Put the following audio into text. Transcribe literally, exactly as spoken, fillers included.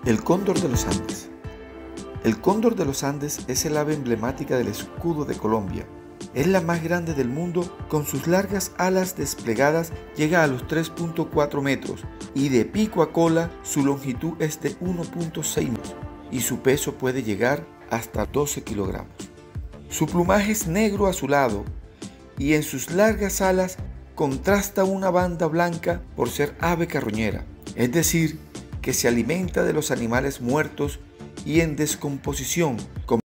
El cóndor de los Andes. El cóndor de los Andes es el ave emblemática del escudo de Colombia. Es la más grande del mundo, con sus largas alas desplegadas llega a los tres punto cuatro metros y de pico a cola su longitud es de uno punto seis metros y su peso puede llegar hasta doce kilogramos. Su plumaje es negro azulado y en sus largas alas contrasta una banda blanca por ser ave carroñera, es decir, que se alimenta de los animales muertos y en descomposición, como